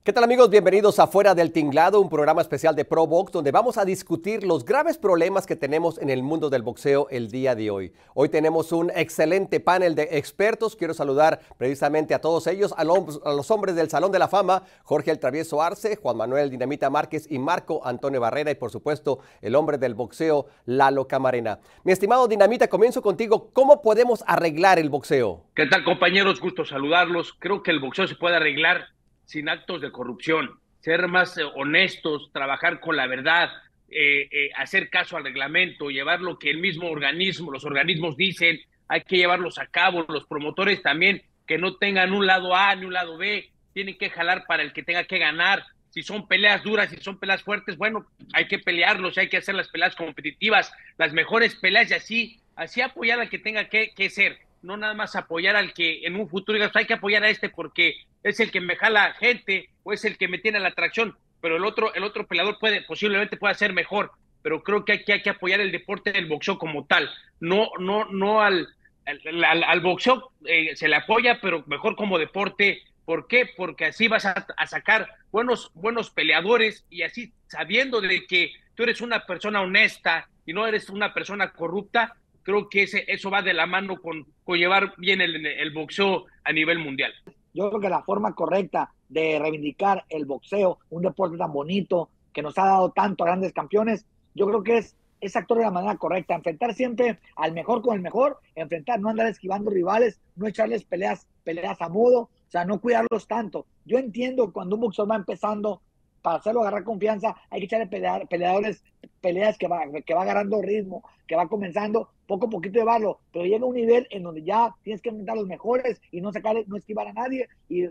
¿Qué tal amigos? Bienvenidos a Fuera del Tinglado, un programa especial de Pro Box donde vamos a discutir los graves problemas que tenemos en el mundo del boxeo el día de hoy. Hoy tenemos un excelente panel de expertos. Quiero saludar precisamente a todos ellos, a los hombres del Salón de la Fama, Jorge el Travieso Arce, Juan Manuel Dinamita Márquez y Marco Antonio Barrera y por supuesto el hombre del boxeo, Lalo Camarena. Mi estimado Dinamita, comienzo contigo. ¿Cómo podemos arreglar el boxeo? ¿Qué tal, compañeros? Gusto saludarlos. Creo que el boxeo se puede arreglar sin actos de corrupción, ser más honestos, trabajar con la verdad, hacer caso al reglamento, llevar lo que el mismo organismo, los organismos dicen, hay que llevarlos a cabo. Los promotores también, que no tengan un lado A ni un lado B, tienen que jalar para el que tenga que ganar. Si son peleas duras, si son peleas fuertes, bueno, hay que pelearlos, hay que hacer las peleas competitivas, las mejores peleas y así apoyar al que tenga que ser, no nada más apoyar al que en un futuro digas, hay que apoyar a este porque es el que me jala gente o es el que me tiene la atracción, pero el otro peleador posiblemente pueda ser mejor, pero creo que hay que apoyar el deporte del boxeo como tal, no al boxeo se le apoya, pero mejor como deporte. ¿Por qué? Porque así vas a sacar buenos peleadores y así sabiendo de que tú eres una persona honesta y no eres una persona corrupta. Creo que eso va de la mano con llevar bien el boxeo a nivel mundial. Yo creo que la forma correcta de reivindicar el boxeo, un deporte tan bonito que nos ha dado tanto a grandes campeones, yo creo que es actuar de la manera correcta, enfrentar siempre al mejor con el mejor, enfrentar, no andar esquivando rivales, no echarles peleas a modo, o sea, no cuidarlos tanto. Yo entiendo cuando un boxeador va empezando, para hacerlo agarrar confianza, hay que echarle peleas que va agarrando ritmo, que va comenzando poco a poquito llevarlo, pero llega un nivel en donde ya tienes que enfrentar a los mejores y no esquivar a nadie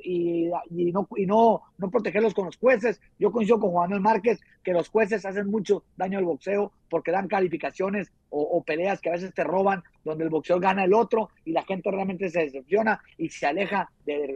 y no protegerlos con los jueces. Yo coincido con Juan Manuel Márquez que los jueces hacen mucho daño al boxeo porque dan calificaciones o peleas que a veces te roban, donde el boxeo gana el otro y la gente realmente se decepciona y se aleja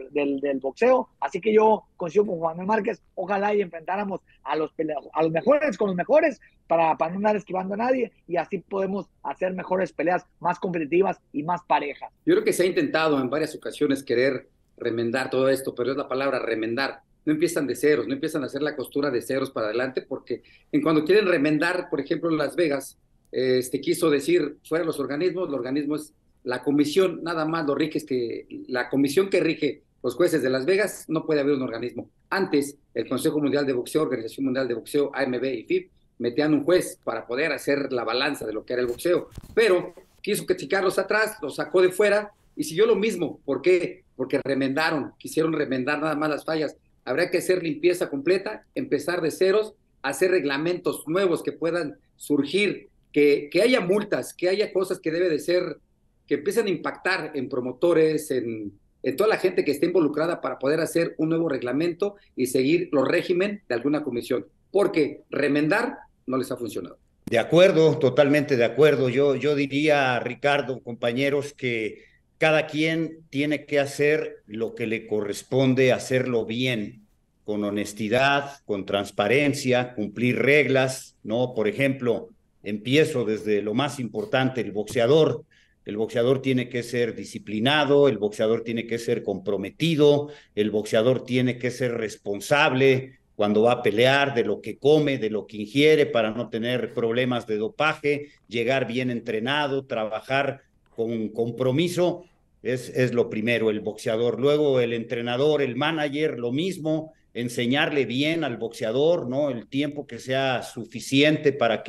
del boxeo. Así que yo coincido con Juan Manuel Márquez, ojalá y enfrentáramos a los mejores con los mejores para no andar esquivando a nadie y así podemos hacer mejores peleas más competitivas y más parejas. Yo creo que se ha intentado en varias ocasiones querer remendar todo esto, pero es la palabra remendar. No empiezan de ceros, no empiezan a hacer la costura de ceros para adelante, porque en cuando quieren remendar, por ejemplo, en Las Vegas, quiso decir, fuera los organismos, el organismo es la comisión, nada más lo rige, es que la comisión que rige los jueces de Las Vegas, no puede haber un organismo. Antes, el Consejo Mundial de Boxeo, Organización Mundial de Boxeo, AMB y FIB, metían un juez para poder hacer la balanza de lo que era el boxeo, pero quiso cachicarlos atrás, los sacó de fuera y siguió lo mismo. ¿Por qué? Porque remendaron, quisieron remendar nada más las fallas. Habría que hacer limpieza completa, empezar de ceros, hacer reglamentos nuevos que puedan surgir, que haya multas, que haya cosas que debe de ser, que empiecen a impactar en promotores, en toda la gente que esté involucrada para poder hacer un nuevo reglamento y seguir los régimen de alguna comisión. Porque remendar no les ha funcionado. De acuerdo, totalmente de acuerdo. Yo diría, Ricardo, compañeros, que cada quien tiene que hacer lo que le corresponde, hacerlo bien, con honestidad, con transparencia, cumplir reglas, ¿no? Por ejemplo, empiezo desde lo más importante, el boxeador. El boxeador tiene que ser disciplinado, el boxeador tiene que ser comprometido, el boxeador tiene que ser responsable cuando va a pelear, de lo que come, de lo que ingiere para no tener problemas de dopaje, llegar bien entrenado, trabajar con compromiso, es lo primero, el boxeador. Luego el entrenador, el manager, lo mismo, enseñarle bien al boxeador, ¿no? El tiempo que sea suficiente para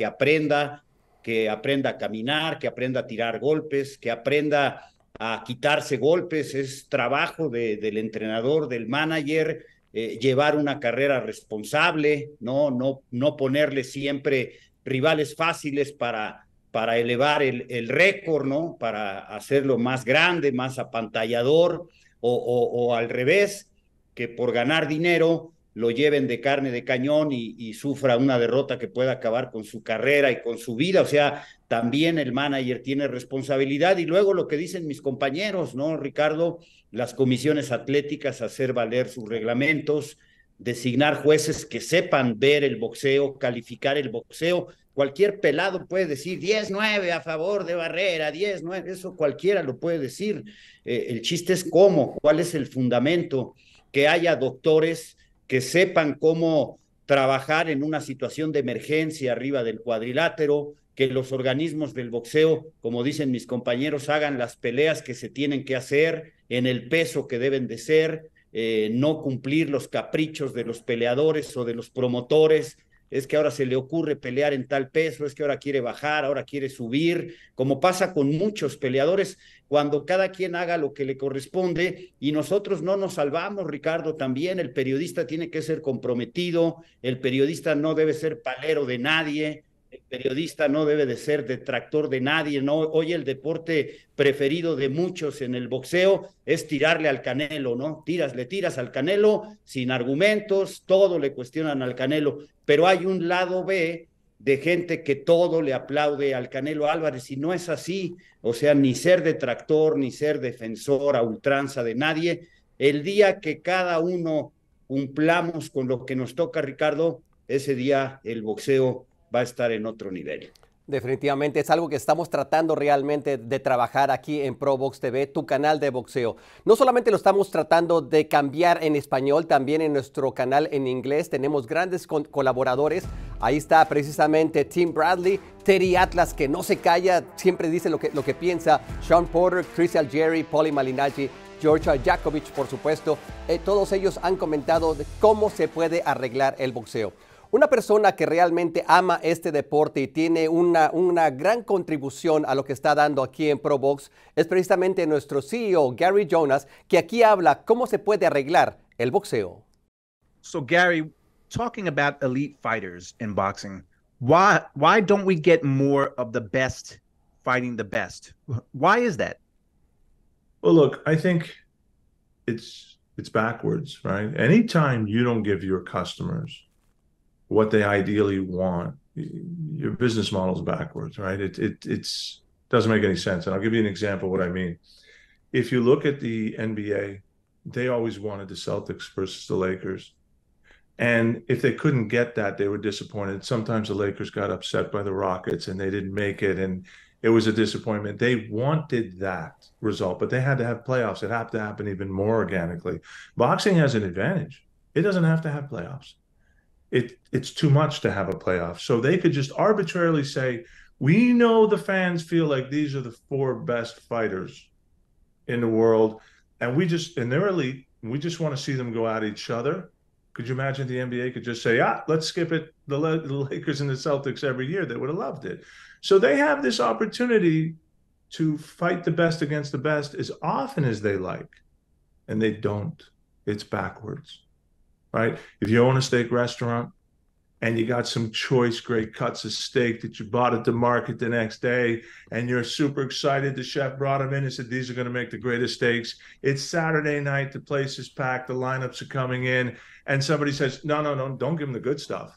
que aprenda a caminar, que aprenda a tirar golpes, que aprenda a quitarse golpes, es trabajo del entrenador, del manager, llevar una carrera responsable, no ponerle siempre rivales fáciles para elevar el récord, ¿no? Para hacerlo más grande, más apantallador, o al revés, que por ganar dinero lo lleven de carne de cañón y sufra una derrota que pueda acabar con su carrera y con su vida. O sea, también el manager tiene responsabilidad. Y luego lo que dicen mis compañeros, ¿no, Ricardo? Las comisiones atléticas, hacer valer sus reglamentos, designar jueces que sepan ver el boxeo, calificar el boxeo. Cualquier pelado puede decir 10-9 a favor de Barrera, 10-9, eso cualquiera lo puede decir. El chiste es cómo, cuál es el fundamento, que haya doctores que sepan cómo trabajar en una situación de emergencia arriba del cuadrilátero, que los organismos del boxeo, como dicen mis compañeros, hagan las peleas que se tienen que hacer en el peso que deben de ser, no cumplir los caprichos de los peleadores o de los promotores. Es que ahora se le ocurre pelear en tal peso, es que ahora quiere bajar, ahora quiere subir, como pasa con muchos peleadores, cuando cada quien haga lo que le corresponde y nosotros no nos salvamos, Ricardo, también el periodista tiene que ser comprometido, el periodista no debe ser palero de nadie, el periodista no debe de ser detractor de nadie, ¿no? Hoy el deporte preferido de muchos en el boxeo es tirarle al Canelo, ¿no? Le tiras al Canelo sin argumentos, todo le cuestionan al Canelo, pero hay un lado B de gente que todo le aplaude al Canelo Álvarez y no es así, o sea, ni ser detractor, ni ser defensor a ultranza de nadie. El día que cada uno cumplamos con lo que nos toca, Ricardo, ese día el boxeo va a estar en otro nivel. Definitivamente es algo que estamos tratando realmente de trabajar aquí en ProBox TV, tu canal de boxeo. No solamente lo estamos tratando de cambiar en español, también en nuestro canal en inglés tenemos grandes colaboradores. Ahí está precisamente Tim Bradley, Teddy Atlas, que no se calla, siempre dice lo que piensa, Sean Porter, Chris Algieri, Paulie Malignaggi, George Jakovich, por supuesto. Todos ellos han comentado de cómo se puede arreglar el boxeo. Una persona que realmente ama este deporte y tiene una gran contribución a lo que está dando aquí en ProBox es precisamente nuestro CEO, Gary Jonas, que aquí habla cómo se puede arreglar el boxeo. So Gary, talking about elite fighters in boxing, why don't we get more of the best fighting the best? Why is that? Well, look, I think it's backwards, right? Anytime you don't give your customers what they ideally want, your business model is backwards, right? It doesn't make any sense. And I'll give you an example of what I mean. If you look at the NBA, they always wanted the Celtics versus the Lakers. And if they couldn't get that, they were disappointed. Sometimes the Lakers got upset by the Rockets and they didn't make it. And it was a disappointment. They wanted that result, but they had to have playoffs. It had to happen even more organically. Boxing has an advantage. It doesn't have to have playoffs. It's too much to have a playoff. So they could just arbitrarily say, we know the fans feel like these are the 4 best fighters in the world. And they're elite. We just want to see them go at each other. Could you imagine the NBA could just say, let's skip it, the Lakers and the Celtics every year? They would have loved it. So they have this opportunity to fight the best against the best as often as they like. And they don't. It's backwards. Right? If you own a steak restaurant and you got some choice, great cuts of steak that you bought at the market the next day, and you're super excited, the chef brought them in and said, these are going to make the greatest steaks. It's Saturday night, the place is packed, the lineups are coming in, and somebody says, no, don't give them the good stuff.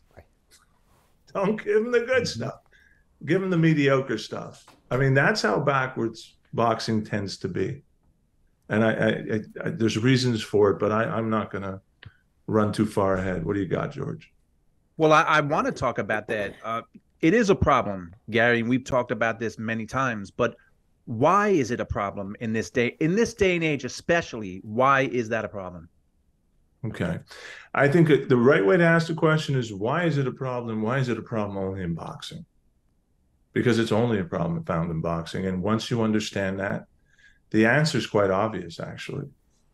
Don't give them the good stuff. Give them the mediocre stuff. I mean, that's how backwards boxing tends to be. And I there's reasons for it, but I'm not going to run too far ahead. What do you got, George? Well, I want to talk about that. It is a problem, Gary, and we've talked about this many times, but why is it a problem in this day and age, especially? Why is that a problem? Okay. I think the right way to ask the question is, why is it a problem? Why is it a problem only in boxing? Because it's only a problem found in boxing. And once you understand that, the answer is quite obvious, actually.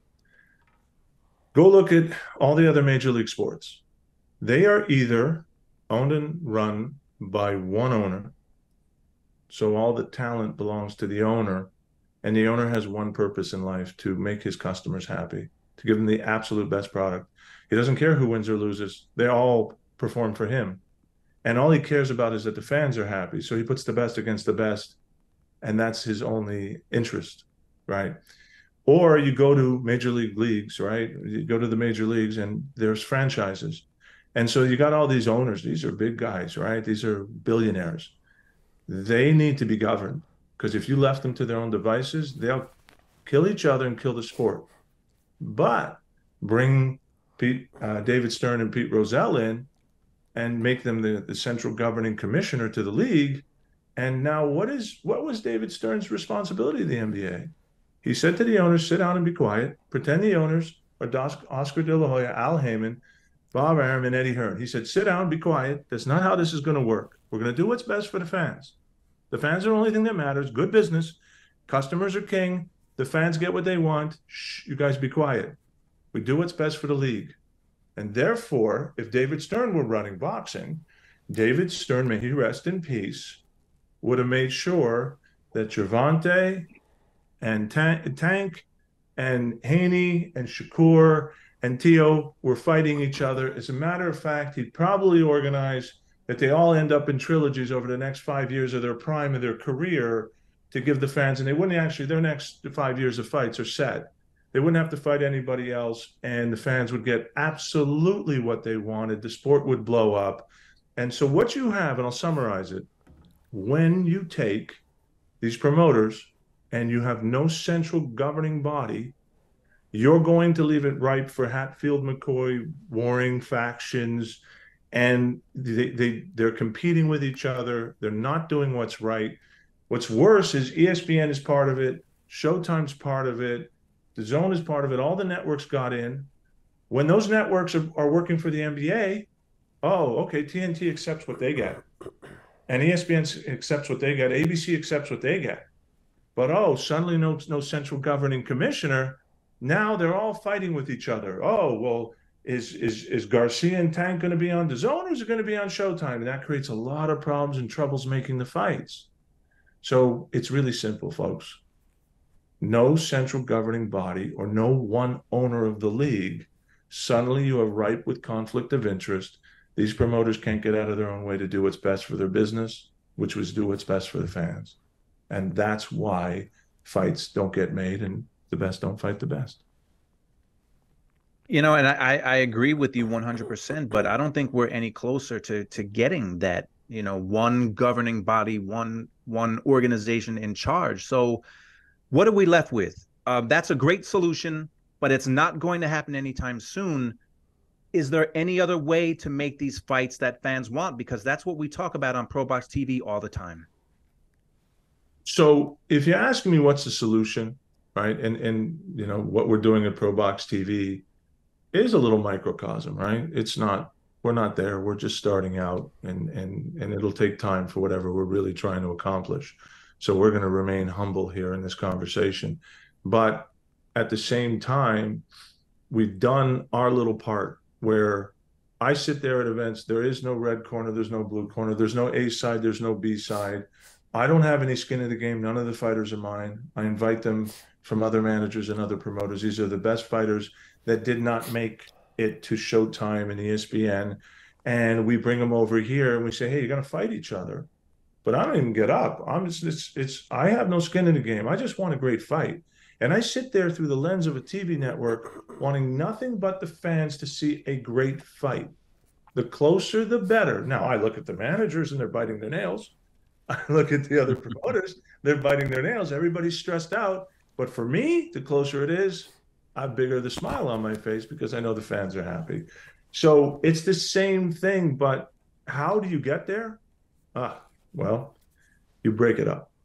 Go look at all the other major league sports. They are either owned and run by one owner. So all the talent belongs to the owner, and the owner has one purpose in life: to make his customers happy, to give them the absolute best product. He doesn't care who wins or loses. They all perform for him. And all he cares about is that the fans are happy. So he puts the best against the best, and that's his only interest, right? Or you go to major leagues, right? You go to the major leagues and there's franchises. And so you got all these owners. These are big guys, right? These are billionaires. They need to be governed, because if you left them to their own devices, they'll kill each other and kill the sport. But bring David Stern and Pete Rozelle in and make them the central governing commissioner to the league. And now what was David Stern's responsibility to the NBA? He said to the owners, sit down and be quiet. Pretend the owners are Oscar De La Hoya, Al Heyman, Bob Arum and Eddie Hearn. He said, sit down, be quiet. That's not how this is going to work. We're going to do what's best for the fans. The fans are the only thing that matters. Good business. Customers are king. The fans get what they want. Shh, you guys be quiet. We do what's best for the league. And therefore, if David Stern were running boxing, David Stern, may he rest in peace, would have made sure that Gervonta and Tank and Haney and Shakur and Tio were fighting each other. As a matter of fact, he'd probably organize that they all end up in trilogies over the next 5 years of their prime of their career to give the fans, and they wouldn't actually, their next 5 years of fights are set. They wouldn't have to fight anybody else, and the fans would get absolutely what they wanted. The sport would blow up. And so what you have, and I'll summarize it, when you take these promoters and you have no central governing body, you're going to leave it ripe for Hatfield McCoy warring factions, and they're competing with each other. They're not doing what's right. What's worse is ESPN is part of it, Showtime's part of it, The Zone is part of it, all the networks got in. When those networks are working for the NBA, oh, okay, TNT accepts what they get. And ESPN accepts what they get. ABC accepts what they get. But oh, suddenly no central governing commissioner. Now they're all fighting with each other. Oh, well, is Garcia and Tank going to be on the Zone, or is it going to be on Showtime? And that creates a lot of problems and troubles making the fights. So it's really simple, folks. No central governing body or no one owner of the league. Suddenly you are ripe with conflict of interest. These promoters can't get out of their own way to do what's best for their business, which was do what's best for the fans. And that's why fights don't get made and the best don't fight the best. You know, and I agree with you 100%, but I don't think we're any closer to getting that, you know, one governing body, one organization in charge. So what are we left with? That's a great solution, but it's not going to happen anytime soon. Is there any other way to make these fights that fans want? Because that's what we talk about on ProBox TV all the time. So if you're asking me what's the solution, right? And you know, what we're doing at ProBox TV is a little microcosm, right? It's not, we're not there. We're just starting out, and it'll take time for whatever we're really trying to accomplish. So we're going to remain humble here in this conversation. But at the same time, we've done our little part where I sit there at events. There is no red corner. There's no blue corner. There's no A side. There's no B side. I don't have any skin in the game. None of the fighters are mine. I invite them from other managers and other promoters. These are the best fighters that did not make it to Showtime and ESPN. And we bring them over here and we say, hey, you're going to fight each other. But I don't even get up. I have no skin in the game. I just want a great fight. And I sit there through the lens of a TV network wanting nothing but the fans to see a great fight. The closer, the better. Now, I look at the managers and they're biting their nails. I look at the other promoters, they're biting their nails. Everybody's stressed out. But for me, the closer it is, the bigger the smile on my face because I know the fans are happy. So it's the same thing, but how do you get there? Well, you break it up.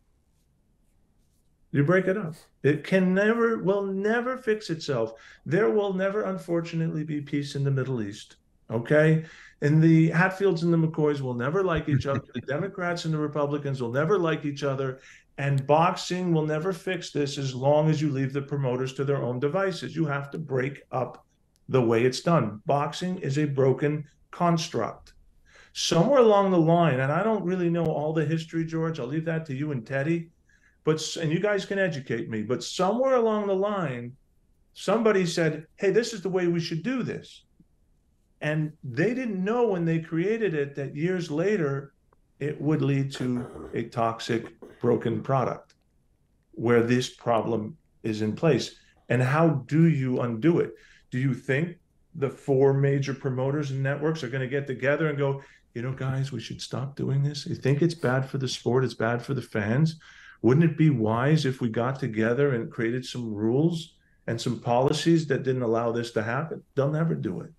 You break it up. It will never fix itself. There will never, unfortunately, be peace in the Middle East. Okay? And the Hatfields and the McCoys will never like each other. The Democrats and the Republicans will never like each other. And boxing will never fix this as long as you leave the promoters to their own devices. You have to break up the way it's done. Boxing is a broken construct. Somewhere along the line, and I don't really know all the history, George, I'll leave that to you and Teddy, and you guys can educate me, but somewhere along the line, somebody said, hey, this is the way we should do this. And they didn't know when they created it that years later, it would lead to a toxic, broken product where this problem is in place. And how do you undo it? Do you think the 4 major promoters and networks are going to get together and go, you know, guys, we should stop doing this? You think it's bad for the sport? It's bad for the fans? Wouldn't it be wise if we got together and created some rules and some policies that didn't allow this to happen? They'll never do it.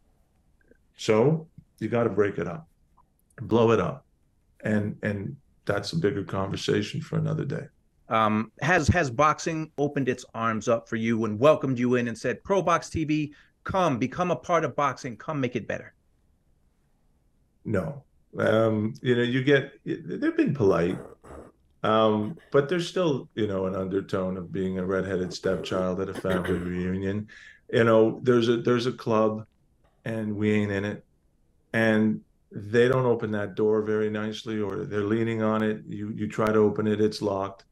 So you got to break it up, blow it up. And that's a bigger conversation for another day. Has boxing opened its arms up for you and welcomed you in and said, ProBox TV, come, become a part of boxing, come make it better? No. They've been polite, but there's still, an undertone of being a redheaded stepchild at a family reunion. There's a club and we ain't in it. And they don't open that door very nicely, or they're leaning on it. You try to open it, it's locked.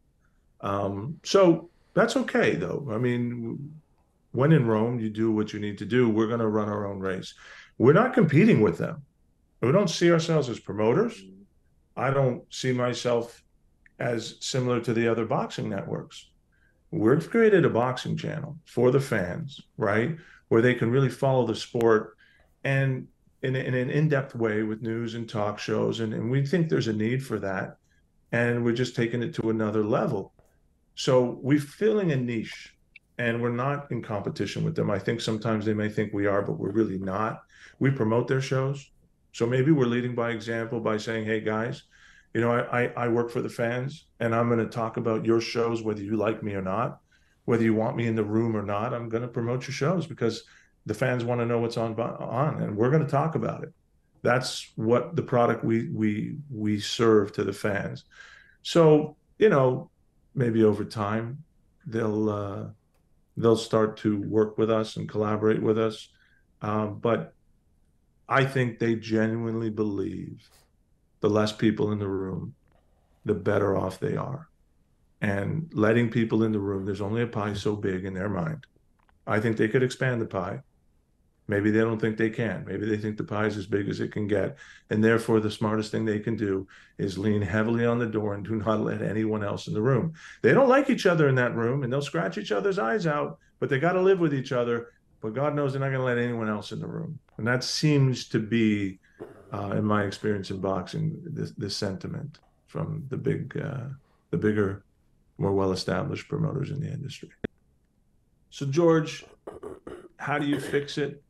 So that's okay, though. I mean, when in Rome, you do what you need to do. We're going to run our own race. We're not competing with them. We don't see ourselves as promoters. I don't see myself as similar to the other boxing networks. We've created a boxing channel for the fans, right? Where they can really follow the sport and in an in-depth way with news and talk shows. And we think there's a need for that. And we're just taking it to another level. So we're filling a niche and we're not in competition with them. I think sometimes they may think we are, but we're really not. We promote their shows. So maybe we're leading by example by saying, hey, guys, I work for the fans and I'm going to talk about your shows, whether you like me or not, whether you want me in the room or not. I'm going to promote your shows because the fans want to know what's on, and we're going to talk about it. That's what the product we serve to the fans. So, maybe over time they'll start to work with us and collaborate with us. But I think they genuinely believe the less people in the room, the better off they are. And letting people in the room, there's only a pie so big in their mind. I think they could expand the pie. Maybe they don't think they can. Maybe they think the pie is as big as it can get. And therefore, the smartest thing they can do is lean heavily on the door and do not let anyone else in the room. They don't like each other in that room, and they'll scratch each other's eyes out, but they got to live with each other. But God knows they're not going to let anyone else in the room. And that seems to be, in my experience in boxing, the sentiment from the bigger, more well-established promoters in the industry. So, George, how do you fix it?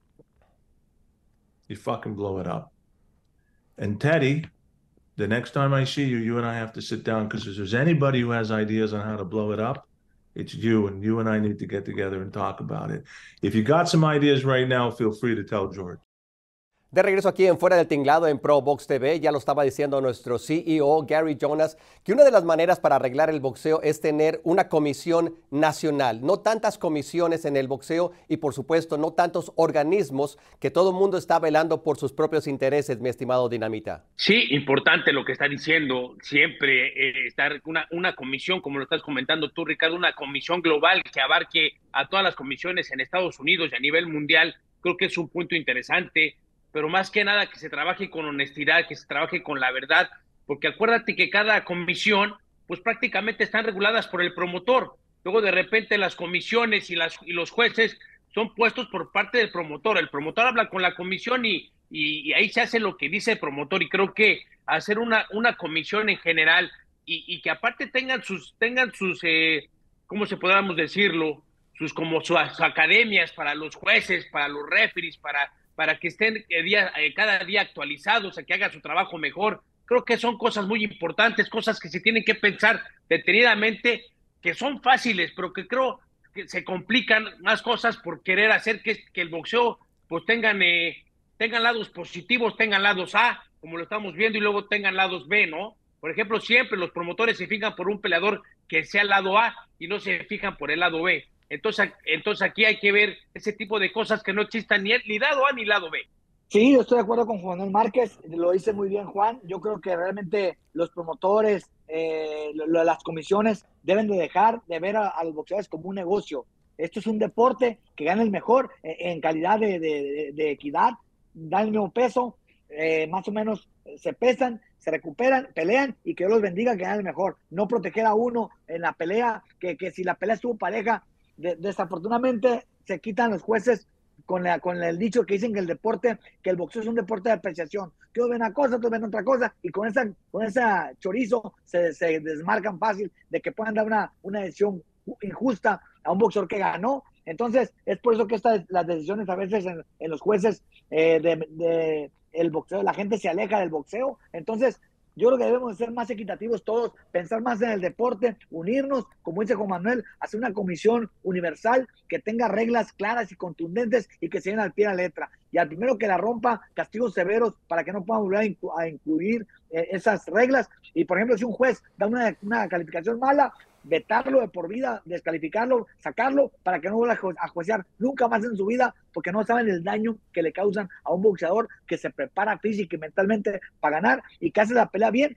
You fucking blow it up. And Teddy, the next time I see you, you and I have to sit down, because if there's anybody who has ideas on how to blow it up, it's you, and you and I need to get together and talk about it. If you got some ideas right now, feel free to tell George. De regreso aquí en Fuera del Tinglado en Pro Box TV, ya lo estaba diciendo nuestro CEO Gary Jonas, que una de las maneras para arreglar el boxeo es tener una comisión nacional, no tantas comisiones en el boxeo y por supuesto no tantos organismos que todo el mundo está velando por sus propios intereses, mi estimado Dinamita. Sí, importante lo que está diciendo, siempre estar una comisión, como lo estás comentando tú, Ricardo, una comisión global que abarque a todas las comisiones en Estados Unidos y a nivel mundial. Creo que es un punto interesante, pero más que nada que se trabaje con honestidad, que se trabaje con la verdad, porque acuérdate que cada comisión, pues prácticamente están reguladas por el promotor. Luego de repente las comisiones y los jueces son puestos por parte del promotor. El promotor habla con la comisión y ahí se hace lo que dice el promotor. Y creo que hacer una comisión en general y que aparte tengan sus ¿cómo se podríamos decirlo? Sus academias para los jueces, para los referees, para que estén cada día actualizados, a que haga su trabajo mejor. Creo que son cosas muy importantes, cosas que se tienen que pensar detenidamente, que son fáciles, pero que creo que se complican más cosas por querer hacer que el boxeo pues tengan lados positivos, tengan lados A, como lo estamos viendo, y luego tengan lados B, ¿no? Por ejemplo, siempre los promotores se fijan por un peleador que sea el lado A y no se fijan por el lado B. Entonces aquí hay que ver ese tipo de cosas, que no existan ni lado A ni lado B. Sí, yo estoy de acuerdo con Juan Manuel Márquez, lo dice muy bien Juan. Yo creo que realmente los promotores, las comisiones deben de dejar de ver a los boxeadores como un negocio. Esto es un deporte que gana el mejor en calidad de equidad, dan el mismo peso, más o menos se pesan, se recuperan, pelean y que Dios los bendiga, que gane el mejor. No proteger a uno en la pelea, que si la pelea estuvo pareja, desafortunadamente se quitan los jueces con el dicho que dicen que el boxeo es un deporte de apreciación, que unos ven una cosa, otros ven otra cosa, y con esa chorizo se desmarcan fácil de que puedan dar una decisión injusta a un boxeador que ganó. Entonces es por eso que las decisiones a veces en los jueces el boxeo, la gente se aleja del boxeo. Entonces Yo creo que debemos ser más equitativos todos, pensar más en el deporte, unirnos, como dice Juan Manuel, hacer una comisión universal que tenga reglas claras y contundentes y que se den al pie de la letra. Y al primero que la rompa, castigos severos para que no puedan volver a incluir esas reglas. Y por ejemplo, si un juez da una calificación mala, vetarlo de por vida, descalificarlo, sacarlo para que no vuelva a juecear nunca más en su vida, porque no saben el daño que le causan a un boxeador que se prepara física y mentalmente para ganar y que hace la pelea bien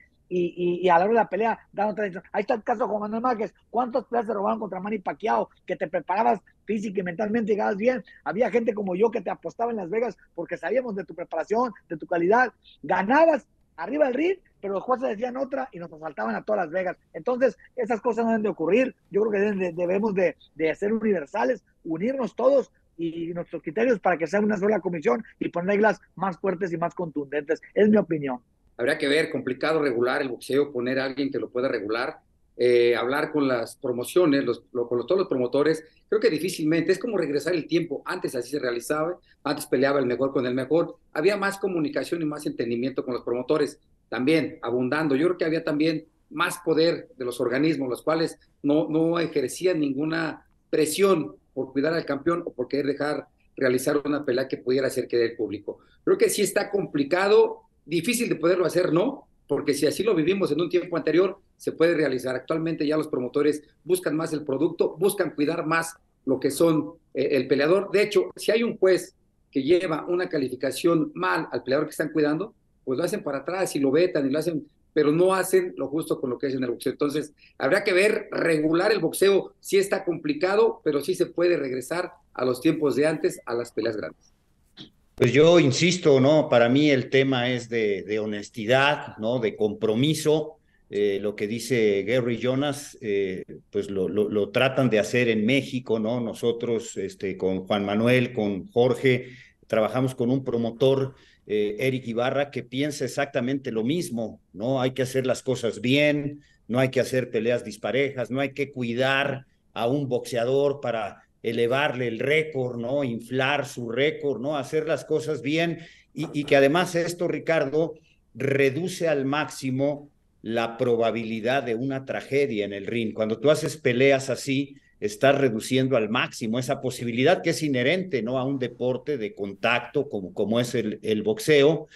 y a la hora de la pelea da otra decisión. Ahí está el caso de Juan Manuel Márquez. ¿Cuántas peleas se robaron contra Manny Pacquiao? Que te preparabas física y mentalmente y ganabas bien. Había gente como yo que te apostaba en Las Vegas porque sabíamos de tu preparación, de tu calidad. Ganabas arriba del ring, pero los jueces decían otra y nos asaltaban a todas Las Vegas. Entonces, esas cosas no deben de ocurrir. Yo creo que debemos de ser universales, unirnos todos y nuestros criterios para que sea una sola comisión y poner reglas más fuertes y más contundentes. Es mi opinión. Habría que ver, complicado regular el boxeo, poner a alguien que lo pueda regular, hablar con las promociones, todos los promotores. Creo que difícilmente, es como regresar el tiempo. Antes así se realizaba, antes peleaba el mejor con el mejor, había más comunicación y más entendimiento con los promotores, también abundando. Yo creo que había también más poder de los organismos, los cuales no ejercían ninguna presión por cuidar al campeón o por querer dejar realizar una pelea que pudiera hacer quedar el público. Creo que sí está complicado, difícil de poderlo hacer, ¿no? Porque si así lo vivimos en un tiempo anterior, se puede realizar. Actualmente ya los promotores buscan más el producto, buscan cuidar más lo que son el peleador. De hecho, si hay un juez que lleva una calificación mal al peleador que están cuidando, pues lo hacen para atrás y lo vetan y lo hacen, pero no hacen lo justo con lo que es en el boxeo. Entonces, habrá que ver, regular el boxeo. Sí está complicado, pero sí se puede regresar a los tiempos de antes, a las peleas grandes. Pues yo insisto, ¿no? Para mí el tema es de honestidad, ¿no? De compromiso. Lo que dice Gary Jonas, pues lo tratan de hacer en México, ¿no? Nosotros, con Juan Manuel, con Jorge, trabajamos con un promotor, Eric Ibarra, que piensa exactamente lo mismo, ¿no? Hay que hacer las cosas bien, no hay que hacer peleas disparejas, no hay que cuidar a un boxeador para elevarle el récord, ¿no? Inflar su récord, ¿no? Hacer las cosas bien y que además esto, Ricardo, reduce al máximo la probabilidad de una tragedia en el ring. Cuando tú haces peleas así, estás reduciendo al máximo esa posibilidad que es inherente, ¿no? A un deporte de contacto como es el boxeo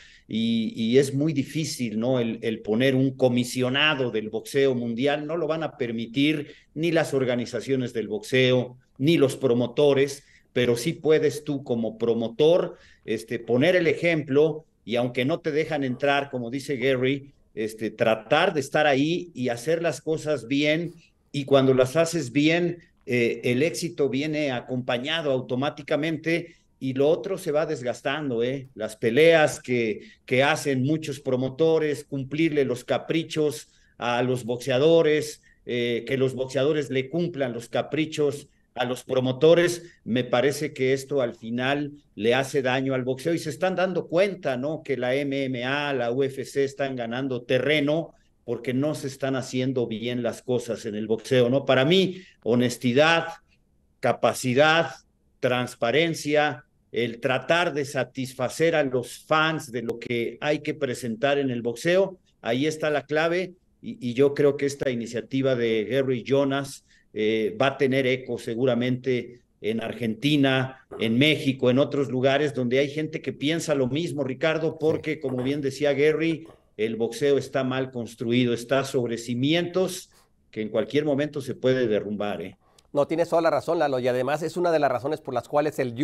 y es muy difícil, ¿no? El poner un comisionado del boxeo mundial, no lo van a permitir ni las organizaciones del boxeo, ni los promotores, pero sí puedes tú como promotor poner el ejemplo y aunque no te dejan entrar, como dice Gary, tratar de estar ahí y hacer las cosas bien y cuando las haces bien, el éxito viene acompañado automáticamente y lo otro se va desgastando, las peleas que hacen muchos promotores, cumplirle los caprichos a los boxeadores, que los boxeadores le cumplan los caprichos a los promotores, me parece que esto al final le hace daño al boxeo y se están dando cuenta, ¿no? Que la MMA, la UFC están ganando terreno porque no se están haciendo bien las cosas en el boxeo, ¿no? Para mí, honestidad, capacidad, transparencia, el tratar de satisfacer a los fans de lo que hay que presentar en el boxeo, ahí está la clave y yo creo que esta iniciativa de Gary Jonas va a tener eco seguramente en Argentina, en México, en otros lugares donde hay gente que piensa lo mismo, Ricardo, porque como bien decía Gary, el boxeo está mal construido, está sobre cimientos que en cualquier momento se puede derrumbar, No, tienes toda la razón, Lalo, y además es una de las razones por las cuales el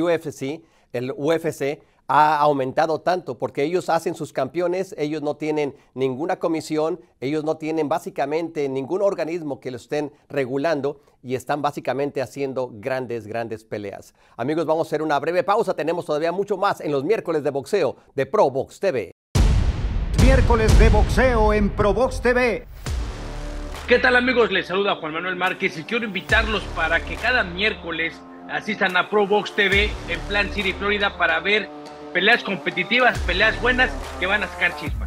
UFC ha aumentado tanto, porque ellos hacen sus campeones, ellos no tienen ninguna comisión, ellos no tienen básicamente ningún organismo que lo estén regulando y están básicamente haciendo grandes peleas. Amigos, vamos a hacer una breve pausa, tenemos todavía mucho más en los miércoles de boxeo de Pro Box TV. Miércoles de boxeo en Pro Box TV. ¿Qué tal, amigos? Les saluda Juan Manuel Márquez y quiero invitarlos para que cada miércoles asistan a Pro Box TV en Plant City, Florida, para ver peleas competitivas, peleas buenas que van a sacar chispas.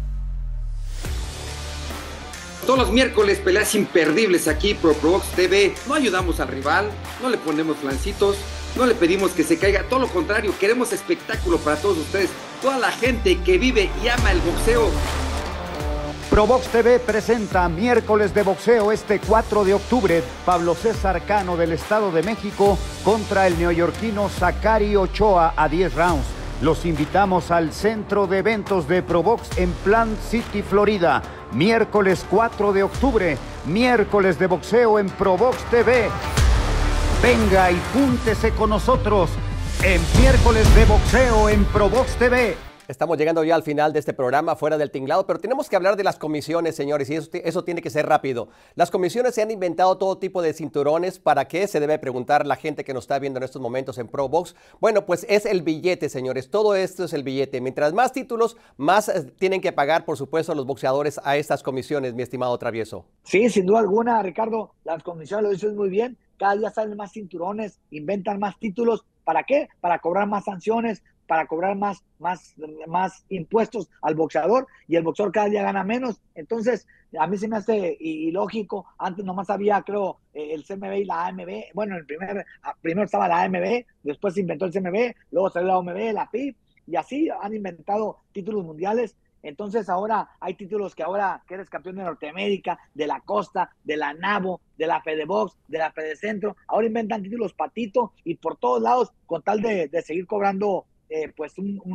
Todos los miércoles peleas imperdibles aquí Pro Box TV. No ayudamos al rival, no le ponemos flancitos, no le pedimos que se caiga, todo lo contrario, queremos espectáculo para todos ustedes, toda la gente que vive y ama el boxeo. Probox TV presenta Miércoles de Boxeo este 4 de octubre. Pablo César Cano del Estado de México contra el neoyorquino Zachary Ochoa a 10 rounds. Los invitamos al Centro de Eventos de Probox en Plant City, Florida. Miércoles 4 de octubre, Miércoles de Boxeo en Probox TV. Venga y júntese con nosotros en Miércoles de Boxeo en Probox TV. Estamos llegando ya al final de este programa Fuera del Tinglado, pero tenemos que hablar de las comisiones, señores, y eso tiene que ser rápido. Las comisiones se han inventado todo tipo de cinturones. ¿Para qué? Se debe preguntar la gente que nos está viendo en estos momentos en ProBox. Bueno, pues es el billete, señores. Todo esto es el billete. Mientras más títulos, más tienen que pagar, por supuesto, los boxeadores a estas comisiones, mi estimado Travieso. Sí, sin duda alguna, Ricardo, las comisiones lo dices muy bien. Cada día salen más cinturones, inventan más títulos. ¿Para qué? Para cobrar más sanciones, para cobrar más impuestos al boxeador, y el boxeador cada día gana menos. Entonces, a mí se me hace ilógico. Antes nomás había, creo, el CMB y la AMB. Bueno, primero estaba la AMB, después se inventó el CMB, luego salió la OMB, la PIB, y así han inventado títulos mundiales. Entonces ahora hay títulos que eres campeón de Norteamérica, de la Costa, de la NABO, de la FedeBox, de la FedeCentro. Ahora inventan títulos patito y por todos lados con tal de seguir cobrando pues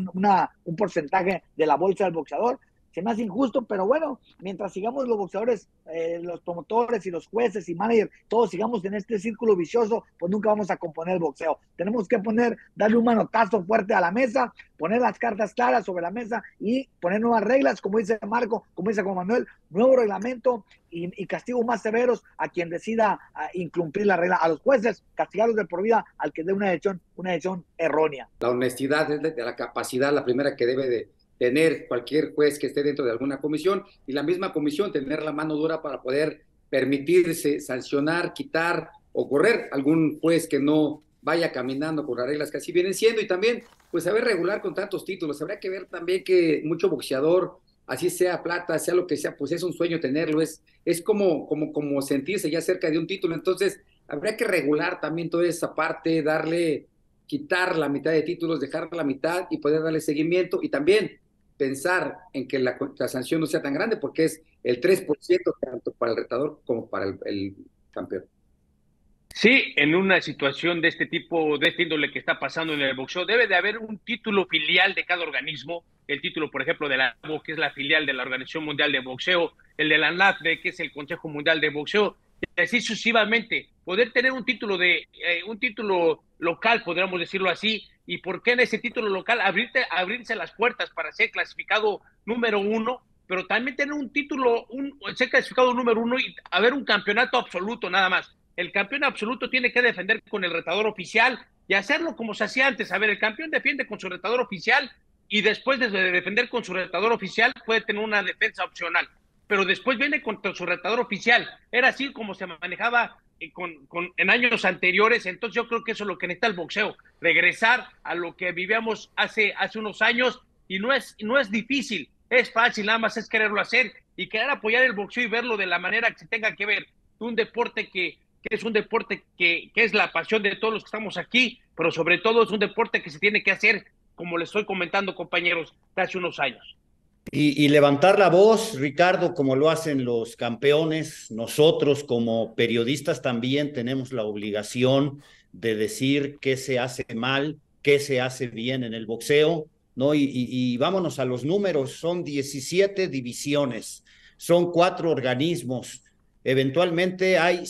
un porcentaje de la bolsa del boxeador. Se me hace injusto, pero bueno, mientras sigamos los boxeadores, los promotores y los jueces y managers, todos sigamos en este círculo vicioso, pues nunca vamos a componer el boxeo. Tenemos que darle un manotazo fuerte a la mesa, poner las cartas claras sobre la mesa y poner nuevas reglas, como dice Marco, como dice Juan Manuel, nuevo reglamento y castigos más severos a quien decida incumplir la regla, a los jueces, castigarlos de por vida al que dé una decisión errónea. La honestidad es de la capacidad, la primera que debe de tener cualquier juez que esté dentro de alguna comisión, y la misma comisión tener la mano dura para poder permitirse sancionar, quitar o correr algún juez que no vaya caminando con las reglas que así vienen siendo. Y también pues saber regular con tantos títulos. Habrá que ver también que mucho boxeador, así sea plata, sea lo que sea, pues es un sueño tenerlo, es como sentirse ya cerca de un título. Entonces habrá que regular también toda esa parte, quitar la mitad de títulos, dejar la mitad y poder darle seguimiento, y también pensar en que la sanción no sea tan grande, porque es el 3% tanto para el retador como para el campeón. Sí, en una situación de este tipo, de este índole que está pasando en el boxeo, debe de haber un título filial de cada organismo. El título, por ejemplo, de la ABO, que es la filial de la Organización Mundial de Boxeo, el de la NAFBE, que es el Consejo Mundial de Boxeo, y así sucesivamente. Poder tener un título local, podríamos decirlo así, y por qué en ese título local abrirse las puertas para ser clasificado número 1, pero también tener un título, ser clasificado número 1 y haber un campeonato absoluto nada más. El campeón absoluto tiene que defender con el retador oficial y hacerlo como se hacía antes. A ver, el campeón defiende con su retador oficial y después de defender con su retador oficial puede tener una defensa opcional, pero después viene contra su retador oficial. Era así como se manejaba en años anteriores. Entonces yo creo que eso es lo que necesita el boxeo, regresar a lo que vivíamos hace unos años, y no es difícil, es fácil, nada más es quererlo hacer y querer apoyar el boxeo y verlo de la manera que se tenga que ver. Un deporte que es un deporte que es la pasión de todos los que estamos aquí, pero sobre todo es un deporte que se tiene que hacer, como les estoy comentando, compañeros, de hace unos años. Y levantar la voz, Ricardo, como lo hacen los campeones. Nosotros como periodistas también tenemos la obligación de decir qué se hace mal, qué se hace bien en el boxeo, ¿no? Y vámonos a los números. Son 17 divisiones, son 4 organismos, eventualmente hay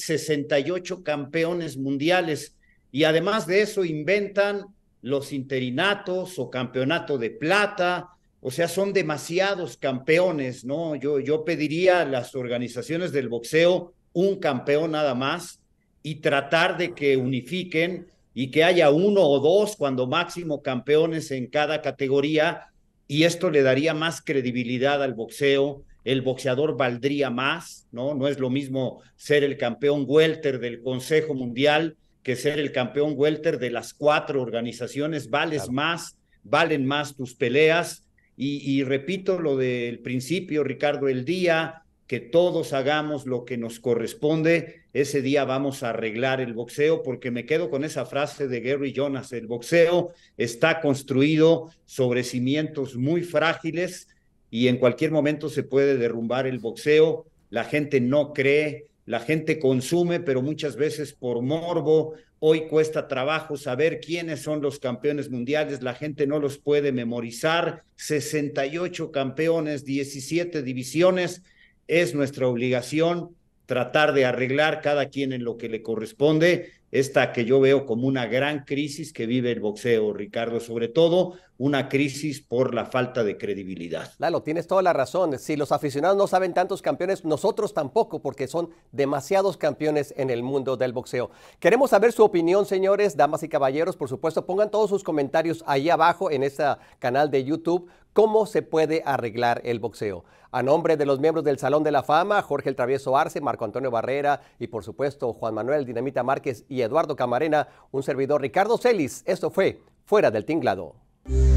68 campeones mundiales, y además de eso inventan los interinatos o campeonato de plata. O sea, son demasiados campeones, ¿no? Yo pediría a las organizaciones del boxeo un campeón nada más, y tratar de que unifiquen y que haya 1 o 2, cuando máximo, campeones en cada categoría, y esto le daría más credibilidad al boxeo. El boxeador valdría más, ¿no? No es lo mismo ser el campeón welter del Consejo Mundial que ser el campeón welter de las 4 organizaciones. Vales más, valen más tus peleas. Y repito lo del principio, Ricardo, el día que todos hagamos lo que nos corresponde, ese día vamos a arreglar el boxeo, porque me quedo con esa frase de Gary Jonas: el boxeo está construido sobre cimientos muy frágiles, y en cualquier momento se puede derrumbar el boxeo. La gente no cree, la gente consume, pero muchas veces por morbo. Hoy cuesta trabajo saber quiénes son los campeones mundiales, la gente no los puede memorizar. 68 campeones, 17 divisiones. Es nuestra obligación tratar de arreglar cada quien en lo que le corresponde. Esta que yo veo como una gran crisis que vive el boxeo, Ricardo, sobre todo una crisis por la falta de credibilidad. Lalo, tienes toda la razón. Si los aficionados no saben tantos campeones, nosotros tampoco, porque son demasiados campeones en el mundo del boxeo. Queremos saber su opinión, señores, damas y caballeros. Por supuesto, pongan todos sus comentarios ahí abajo en este canal de YouTube. ¿Cómo se puede arreglar el boxeo? A nombre de los miembros del Salón de la Fama, Jorge el Travieso Arce, Marco Antonio Barrera y por supuesto Juan Manuel Dinamita Márquez y Eduardo Camarena, un servidor Ricardo Celis. Esto fue Fuera del Tinglado.